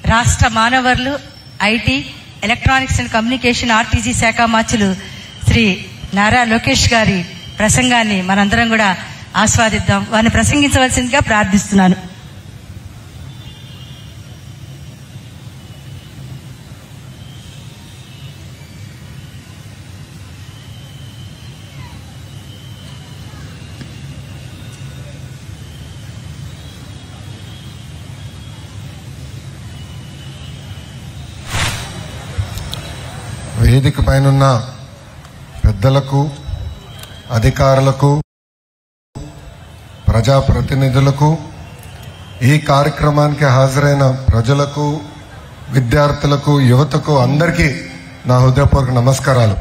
రాష్ట్ర మానవ IT electronics and communication RTG శాఖ మార్చులు శ్రీ నారా లోకేష్ గారి ప్రసంగాన్ని మనందరం కూడా ఆస్వాదిద్దాం. వారిని ప్రసంగించవలసిందిగా ప్రార్థిస్తున్నాను. వేదిక పైనున్న పెద్దలకు, అధికారులకు, ప్రజాప్రతినిధులకు, ఈ కార్యక్రమానికి హాజరైన ప్రజలకు, విద్యార్థులకు, యువతకు అందరికీ నా హృదయపూర్వక నమస్కారాలు.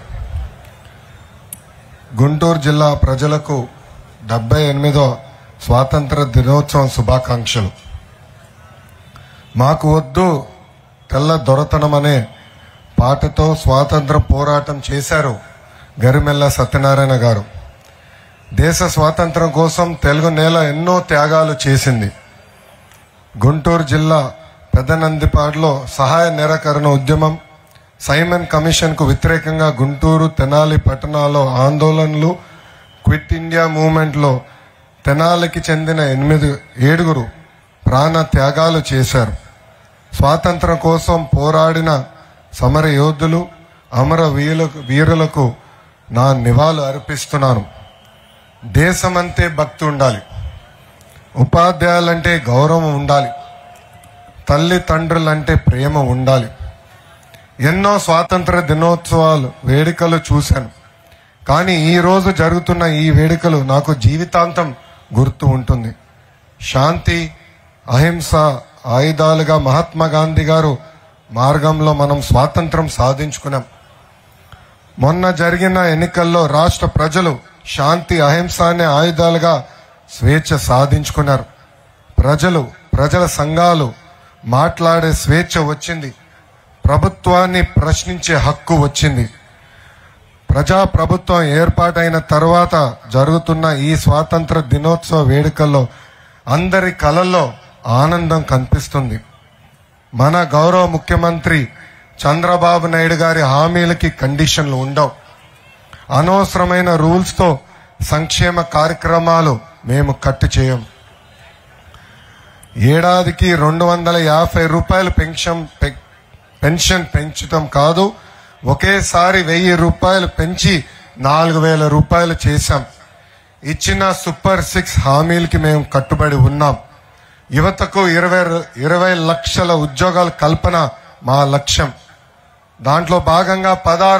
గుంటూరు జిల్లా ప్రజలకు 78వ స్వాతంత్ర దినోత్సవం శుభాకాంక్షలు. మాకు వద్దు తెల్ల దొరతనం అనే పాటతో స్వాతంత్ర పోరాటం చేశారు గరిమెల్ల సత్యనారాయణ గారు. దేశ స్వాతంత్రం కోసం తెలుగు నేల ఎన్నో త్యాగాలు చేసింది. గుంటూరు జిల్లా పెదనందిపాడులో సహాయ నిరాకరణ ఉద్యమం, సైమన్ కమిషన్కు వ్యతిరేకంగా గుంటూరు, తెనాలి పట్టణాల్లో ఆందోళనలు, క్విట్ ఇండియా మూవ్మెంట్లో తెనాలికి చెందిన 7 ప్రాణ త్యాగాలు చేశారు. స్వాతంత్రం కోసం పోరాడిన సమర యోధులు, అమర వీరులకు నా నివాళులు అర్పిస్తున్నాను. దేశమంటే భక్తి ఉండాలి, ఉపాధ్యాయులంటే గౌరవం ఉండాలి, తల్లిదండ్రులంటే ప్రేమ ఉండాలి. ఎన్నో స్వాతంత్ర దినోత్సవాలు వేడుకలు చూశాను, కానీ ఈరోజు జరుగుతున్న ఈ వేడుకలు నాకు జీవితాంతం గుర్తు ఉంటుంది. శాంతి, అహింస ఆయుధాలుగా మహాత్మా గాంధీ గారు మార్గంలో మనం స్వాతంత్రం సాధించుకున్నాం. మొన్న జరిగిన ఎన్నికల్లో రాష్ట్ర ప్రజలు శాంతి, అహింస అనే ఆయుధాలుగా స్వేచ్ఛ సాధించుకున్నారు. ప్రజల సంఘాలు మాట్లాడే స్వేచ్ఛ వచ్చింది. ప్రభుత్వాన్ని ప్రశ్నించే హక్కు వచ్చింది. ప్రజాప్రభుత్వం ఏర్పాటైన తర్వాత జరుగుతున్న ఈ స్వాతంత్ర దినోత్సవ వేడుకల్లో అందరి కళల్లో ఆనందం కనిపిస్తుంది. మన గౌరవ ముఖ్యమంత్రి చంద్రబాబు నాయుడు గారి హామీలకి కండిషన్లు ఉండవు. అనవసరమైన రూల్స్తో సంక్షేమ కార్యక్రమాలు మేము కట్ చేయం. ఏడాదికి 250 రూపాయలు పెన్షన్ పెంచడం కాదు, ఒకేసారి 1000 రూపాయలు పెంచి 4000 రూపాయలు చేశాం. ఇచ్చిన సూపర్ 6 హామీలకి మేము కట్టుబడి ఉన్నాం. యువతకు 20 లక్షల ఉద్యోగాల కల్పన మా లక్ష్యం. దాంట్లో భాగంగా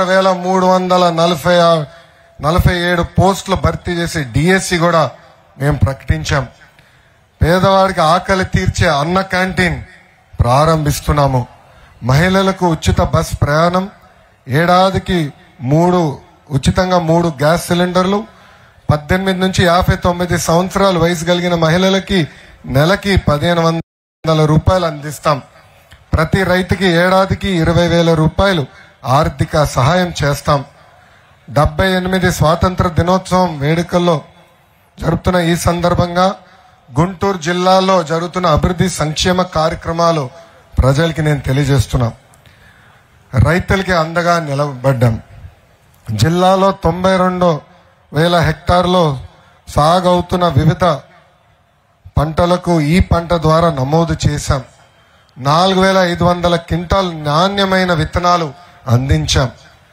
16,347 పోస్టులు భర్తీ చేసి డిఎస్సి కూడా మేము ప్రకటించాం. పేదవాడికి ఆకలి తీర్చే అన్న క్యాంటీన్ ప్రారంభిస్తున్నాము. మహిళలకు ఉచిత బస్ ప్రయాణం, ఏడాదికి ఉచితంగా 3 గ్యాస్ సిలిండర్లు, 18 నుంచి 59 సంవత్సరాల వయసు కలిగిన మహిళలకి నెలకి 1500 రూపాయలు అందిస్తాం. ప్రతి రైతుకి ఏడాదికి 20,000 రూపాయలు ఆర్థిక సహాయం చేస్తాం. 78 స్వాతంత్ర దినోత్సవం వేడుకల్లో జరుపుతున్న ఈ సందర్భంగా గుంటూరు జిల్లాలో జరుగుతున్న అభివృద్ధి సంక్షేమ కార్యక్రమాలు ప్రజలకి నేను తెలియజేస్తున్నా. రైతులకి అండగా నిలబడ్డాం. జిల్లాలో 92,000 హెక్టార్లో సాగవుతున్న వివిధ పంటలకు ఈ పంట ద్వారా నమోదు చేశాం. 4,500 క్వింటాల్ నాణ్యమైన విత్తనాలు అందించాం.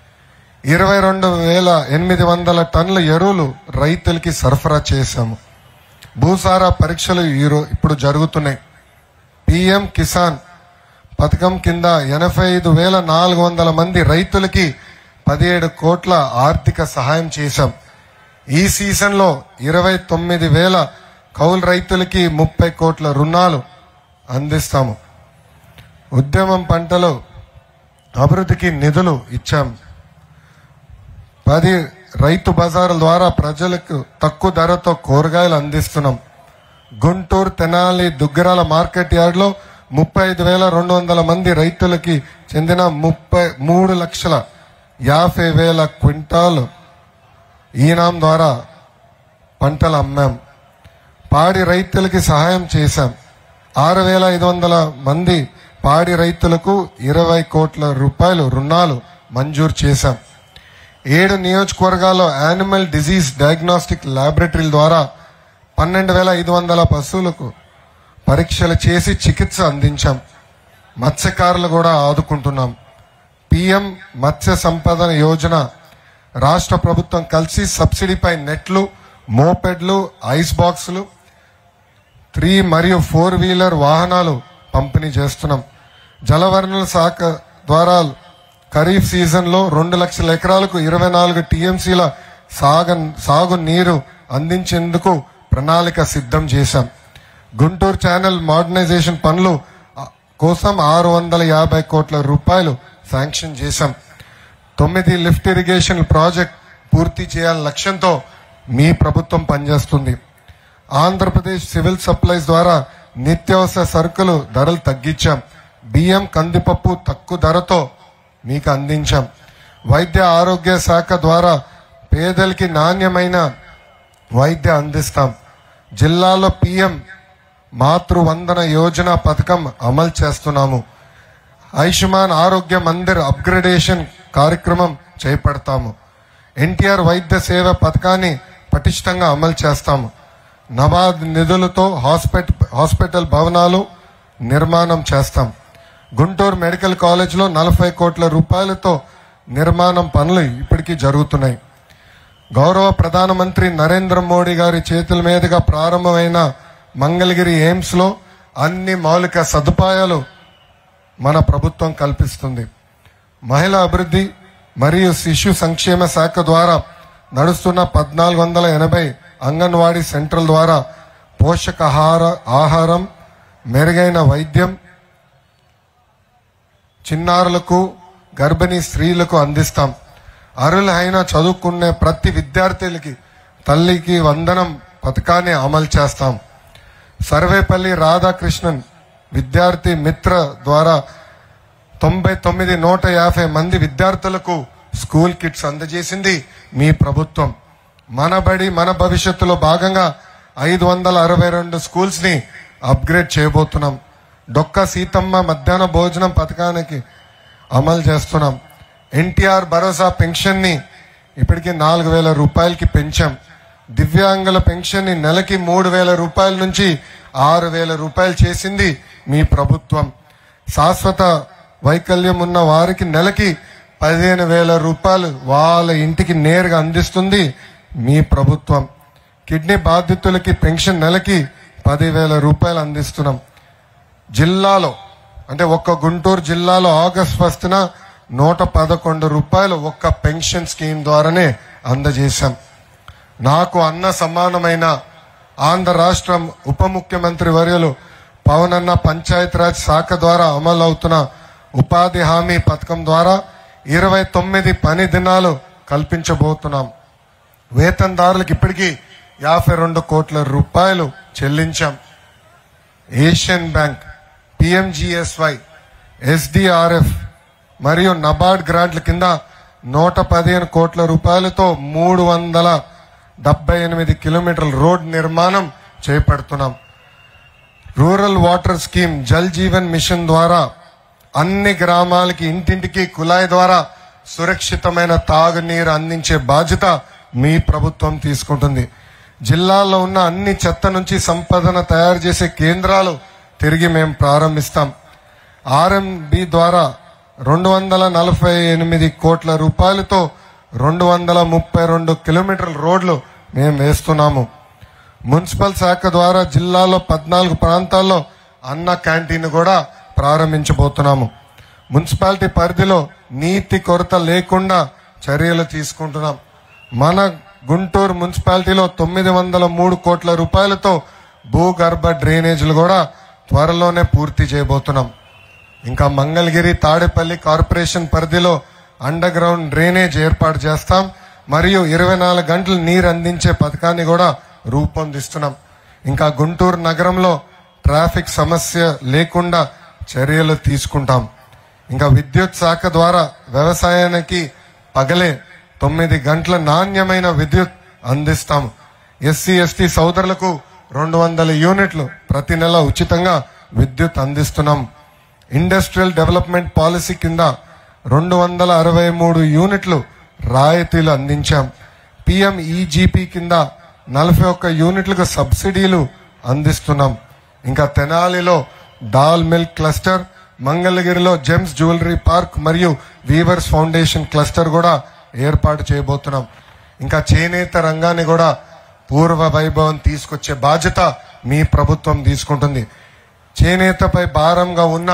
22,800 టన్నుల ఎరువులు రైతులకి సరఫరా చేశాము. భూసార పరీక్షలు ఇప్పుడు జరుగుతున్నాయి. పిఎం కిసాన్ పథకం కింద 85,400 మంది రైతులకి 17 కోట్ల ఆర్థిక సహాయం చేశాం. ఈ సీజన్లో 29,000 కౌలు రైతులకి 30 కోట్ల రుణాలు అందిస్తాము. ఉద్యమం పంటలు అభివృద్ధికి నిధులు ఇచ్చాం. 10 రైతు బజార్ల ద్వారా ప్రజలకు తక్కువ ధరతో కూరగాయలు అందిస్తున్నాం. గుంటూరు, తెనాలి, దుగ్గరాల మార్కెట్ యార్డ్లో 35,200 మంది రైతులకి చెందిన 3,50,000 క్వింటాల్ ఈనాం ద్వారా పంటలు అమ్మాం. పాడి రైతులకి సహాయం చేశాం. 6,500 మంది పాడి రైతులకు 20 కోట్ల రూపాయలు రుణాలు మంజూరు చేశాం. 7 నియోజకవర్గాల్లో యానిమల్ డిజీజ్ డయాగ్నోస్టిక్ ల్యాబొరేటరీల ద్వారా 12,500 పశువులకు పరీక్షలు చేసి చికిత్స అందించాం. మత్స్యకారులు కూడా ఆదుకుంటున్నాం. పిఎం మత్స్య సంపద యోజన రాష్ట్ర ప్రభుత్వం కలిసి సబ్సిడీపై నెట్లు, మోపెడ్లు, ఐస్ బాక్సులు, 3 మరియు 4 వీలర్ వాహనాలు పంపిణీ చేస్తున్నాం. జలవనరుల శాఖ ద్వారా ఖరీఫ్ సీజన్లో 2 లక్షల ఎకరాలకు 24 టీఎంసీల సాగు నీరు అందించేందుకు ప్రణాళిక సిద్ధం చేశాం. గుంటూరు ఛానల్ మోడర్నైజేషన్ పనులు కోసం 650 కోట్ల రూపాయలు శాంక్షన్ చేశాం. 9 లిఫ్ట్ ఇరిగేషన్ ప్రాజెక్ట్ పూర్తి చేయాలనే లక్ష్యంతో మీ ప్రభుత్వం పనిచేస్తుంది. ఆంధ్రప్రదేశ్ సివిల్ సప్లైస్ ద్వారా నిత్యావసర సరుకులు ధరలు తగ్గించాం. బియ్యం, కందిపప్పు తక్కువ ధరతో మీకు అందించాం. వైద్య ఆరోగ్య శాఖ ద్వారా పేదలకి నాణ్యమైన వైద్యం అందిస్తాం. జిల్లాలో పిఎం మాతృవందన యోజన పథకం అమలు చేస్తున్నాము. ఆయుష్మాన్ ఆరోగ్య మందిర్ అప్గ్రేడేషన్ కార్యక్రమం చేపడతాము. ఎన్టీఆర్ వైద్య సేవ పథకాన్ని పటిష్టంగా అమలు చేస్తాము. నబార్డ్ నిధులతో హాస్పిటల్ భవనాలు నిర్మాణం చేస్తాం. గుంటూరు మెడికల్ కాలేజ్లో 40 కోట్ల రూపాయలతో నిర్మాణం పనులు ఇప్పటికీ జరుగుతున్నాయి. గౌరవ ప్రధానమంత్రి నరేంద్ర మోడీ గారి చేతుల మీదుగా ప్రారంభమైన మంగళగిరి ఎయిమ్స్ లో అన్ని మౌలిక సదుపాయాలు మన ప్రభుత్వం కల్పిస్తుంది. మహిళా అభివృద్ధి మరియు శిశు సంక్షేమ శాఖ ద్వారా నడుస్తున్న 1480 అంగన్వాడీ సెంటర్ల ద్వారా ఆహారం, మెరుగైన వైద్యం చిన్నారులకు, గర్భిణీ స్త్రీలకు అందిస్తాం. అర్హులైన చదువుకునే ప్రతి విద్యార్థులకి తల్లికి వందనం పథకాన్ని అమలు చేస్తాం. సర్వేపల్లి రాధాకృష్ణన్ విద్యార్థి మిత్ర ద్వారా 150 మంది విద్యార్థులకు స్కూల్ కిట్స్ అందజేసింది మీ ప్రభుత్వం. మన బడి మన భవిష్యత్తులో భాగంగా 562 స్కూల్స్ ని అప్గ్రేడ్ చేయబోతున్నాం. డొక్క సీతమ్మ మధ్యాహ్న భోజనం పథకానికి అమలు చేస్తున్నాం. ఎన్టీఆర్ భరోసా పెన్షన్ ని ఇప్పటికి 4,000 రూపాయలకి పెంచాం. దివ్యాంగుల పెన్షన్ ని నెలకి 3,000 రూపాయల నుంచి 6,000 రూపాయలు చేసింది మీ ప్రభుత్వం. శాశ్వత వైకల్యం ఉన్న వారికి నెలకి 15,000 రూపాయలు వాళ్ళ ఇంటికి నేరుగా అందిస్తుంది మీ ప్రభుత్వం. కిడ్నీ బాధితులకి పెన్షన్ నెలకి 10,000 రూపాయలు అందిస్తున్నాం. జిల్లాలో అంటే ఒక్క గుంటూరు జిల్లాలో ఆగస్టు 1న 111 రూపాయలు ఒక్క పెన్షన్ స్కీమ్ ద్వారానే అందజేశాం. నాకు అన్న సమానమైన ఆంధ్ర రాష్ట్రం ఉప ముఖ్యమంత్రి వర్యులు పవనన్న పంచాయతీరాజ్ శాఖ ద్వారా అమలు అవుతున్న ఉపాధి హామీ పథకం ద్వారా 29 పని దినాలు కల్పించబోతున్నాం. వేతనదారులకు ఇప్పటికీ 52 కోట్ల రూపాయలు చెల్లించాం. ఏషియన్ బ్యాంక్, పిఎంజిఎస్వై, ఎస్డిఆర్ఎఫ్ మరియు నబార్డ్ గ్రాంట్ల కింద 115 కోట్ల రూపాయలతో 378 కిలోమీటర్ల రోడ్ నిర్మాణం చేపడుతున్నాం. Rural water scheme Jal Jeevan Mission ద్వారా అన్ని గ్రామాలకి ఇంటింటికి కుళాయి ద్వారా సురక్షితమైన తాగునీరు అందించే బాధ్యత మీ ప్రభుత్వం తీసుకుంటుంది. జిల్లాలో ఉన్న అన్ని చెత్త నుంచి సంపదన తయారు చేసే కేంద్రాలు తిరిగి మేము ప్రారంభిస్తాం. ఆర్ఎంబి ద్వారా 248 కోట్ల రూపాయలతో 232 కిలోమీటర్ల రోడ్లు మేము వేస్తున్నాము. మున్సిపల్ శాఖ ద్వారా జిల్లాలో 14 ప్రాంతాల్లో అన్న క్యాంటీన్ కూడా ప్రారంభించబోతున్నాము. మున్సిపాలిటీ పరిధిలో నీటి కొరత లేకుండా చర్యలు తీసుకుంటున్నాం. మన గుంటూరు మున్సిపాలిటీలో 903 కోట్ల రూపాయలతో భూగర్భ డ్రైనేజీలు కూడా త్వరలోనే పూర్తి చేయబోతున్నాం. ఇంకా మంగళగిరి, తాడేపల్లి కార్పొరేషన్ పరిధిలో అండర్ గ్రౌండ్ డ్రైనేజ్ ఏర్పాటు చేస్తాం. మరియు 24 గంటలు నీరు అందించే పథకాన్ని కూడా రూపొందిస్తున్నాం. ఇంకా గుంటూరు నగరంలో ట్రాఫిక్ సమస్య లేకుండా చర్యలు తీసుకుంటాం. ఇంకా విద్యుత్ శాఖ ద్వారా వ్యవసాయానికి పగలే 9 గంటల నాణ్యమైన విద్యుత్ అందిస్తాం. ఎస్సీ ఎస్టీ సోదరులకు 200 యూనిట్లు ప్రతి నెల ఉచితంగా విద్యుత్ అందిస్తున్నాం. ఇండస్ట్రియల్ డెవలప్మెంట్ పాలసీ కింద 263 యూనిట్లు రాయితీలు అందించాం. PMEGP కింద 41 యూనిట్లకు సబ్సిడీలు అందిస్తున్నాం. ఇంకా తెనాలిలో డాల్ మిల్క్ క్లస్టర్, మంగళగిరిలో జెమ్స్ జ్యువెలరీ పార్క్ మరియు వీవర్స్ ఫౌండేషన్ క్లస్టర్ కూడా ఏర్పాటు చేయబోతున్నాం. ఇంకా చేనేత రంగాన్ని కూడా పూర్వ వైభవం తీసుకొచ్చే బాధ్యత మీ ప్రభుత్వం తీసుకుంటుంది. చేనేతపై భారంగా ఉన్న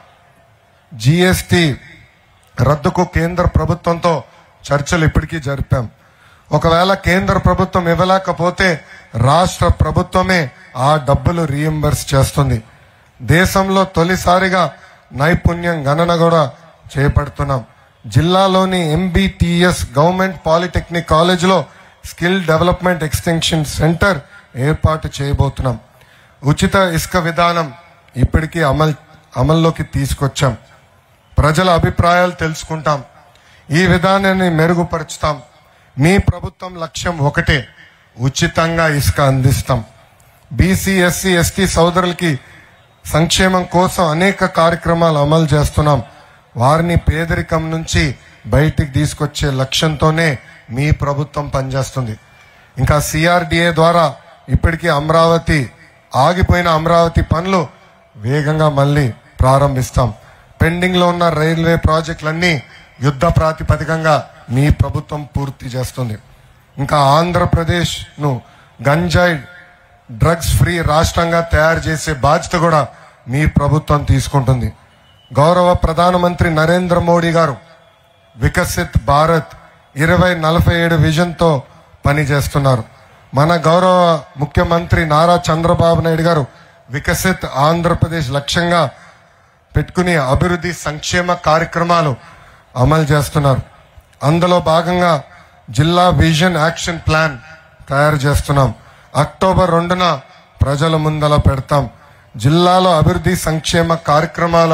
GST రద్దుకు కేంద్ర ప్రభుత్వంతో చర్చలు ఇప్పటికీ జరిపాం. ఒకవేళ కేంద్ర ప్రభుత్వం ఇవ్వలేకపోతే రాష్ట్ర ప్రభుత్వమే ఆ డబ్బులు రీయింబర్స్ చేస్తుంది. దేశంలో తొలిసారిగా నైపుణ్యం గణన కూడా చేపడుతున్నాం. జిల్లాలోని MBTS గవర్నమెంట్ పాలిటెక్నిక్ కాలేజీలో స్కిల్ డెవలప్మెంట్ ఎక్స్టెన్షన్ సెంటర్ ఏర్పాటు చేయబోతున్నాం. ఉచిత ఇసుక విధానం ఇప్పటికీ అమల్లోకి తీసుకొచ్చాం. ప్రజల అభిప్రాయాలు తెలుసుకుంటాం. ఈ విధానాన్ని మెరుగుపరుచుతాం. మీ ప్రభుత్వం లక్ష్యం ఒకటే, ఉచితంగా ఇసుక అందిస్తాం. BC, SC, ST సోదరులకి సంక్షేమం కోసం అనేక కార్యక్రమాలు అమలు చేస్తున్నాం. వారిని పేదరికం నుంచి బయటికి తీసుకొచ్చే లక్ష్యంతోనే మీ ప్రభుత్వం పనిచేస్తుంది. ఇంకా CRDA ద్వారా ఇప్పటికీ ఆగిపోయిన అమరావతి పనులు వేగంగా మళ్ళీ ప్రారంభిస్తాం. పెండింగ్ లో ఉన్న రైల్వే ప్రాజెక్టులన్నీ యుద్ధ ప్రాతిపదికంగా మీ ప్రభుత్వం పూర్తి చేస్తుంది. ఇంకా ఆంధ్రప్రదేశ్ ను గంజాయి డ్రగ్స్ ఫ్రీ రాష్ట్రంగా తయారు చేసే బాధ్యత కూడా మీ ప్రభుత్వం తీసుకుంటుంది. గౌరవ ప్రధానమంత్రి నరేంద్ర మోడీ గారు వికసిత్ భారత్ 2047 విజన్ తో పనిచేస్తున్నారు. మన గౌరవ ముఖ్యమంత్రి నారా చంద్రబాబు నాయుడు గారు వికసిత్ ఆంధ్రప్రదేశ్ లక్ష్యంగా పెట్టుకుని అభివృద్ధి సంక్షేమ కార్యక్రమాలు అమలు చేస్తున్నారు. అందులో భాగంగా జిల్లా విజన్ యాక్షన్ ప్లాన్ తయారు చేస్తున్నాం. అక్టోబర్ 2న ప్రజల ముందల పెడతాం. జిల్లాలో అభివృద్ధి సంక్షేమ కార్యక్రమాలు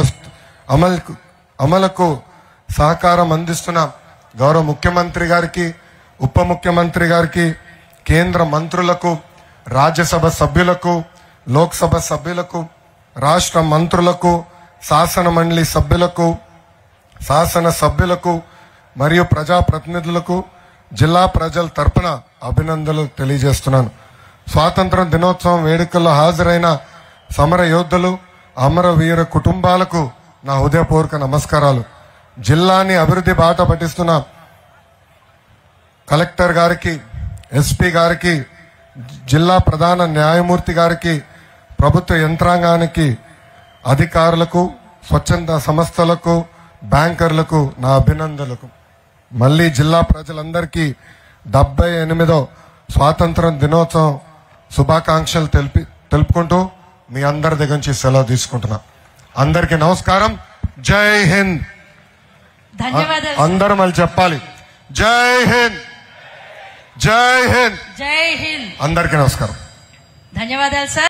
అమలుకు సహకారం అందిస్తున్న గౌరవ ముఖ్యమంత్రి గారికి, ఉప ముఖ్యమంత్రి గారికి, కేంద్ర మంత్రులకు, రాజ్యసభ సభ్యులకు, లోక్సభ సభ్యులకు, రాష్ట్ర మంత్రులకు, శాసన మండలి సభ్యులకు, శాసన సభ్యులకు మరియు ప్రజాప్రతినిధులకు జిల్లా ప్రజల తరపున అభినందనలు తెలియజేస్తున్నాను. స్వాతంత్ర దినోత్సవం వేడుకల్లో హాజరైన సమర యోధులు, అమరవీర కుటుంబాలకు నా హృదయపూర్వక నమస్కారాలు. జిల్లాని అభివృద్ధి బాట పట్టిస్తున్న కలెక్టర్ గారికి, SP గారికి, జిల్లా ప్రధాన న్యాయమూర్తి గారికి, ప్రభుత్వ యంత్రాంగానికి, అధికారులకు, స్వచ్ఛంద సంస్థలకు, బ్యాంకర్లకు నా అభినందనలకు. మళ్ళీ జిల్లా ప్రజలందరికీ 78వ స్వాతంత్ర దినోత్సవం శుభాకాంక్షలు తెలుపుకుంటూ మీ అందరి దగ్గర నుంచి సెలవు తీసుకుంటున్నా. అందరికీ నమస్కారం. జై హింద్. ధన్యవాదాలు. అందరం మళ్ళీ చెప్పాలి, జై హింద్, జై హింద్, జై హింద్. అందరికీ నమస్కారం. ధన్యవాదాలు సార్.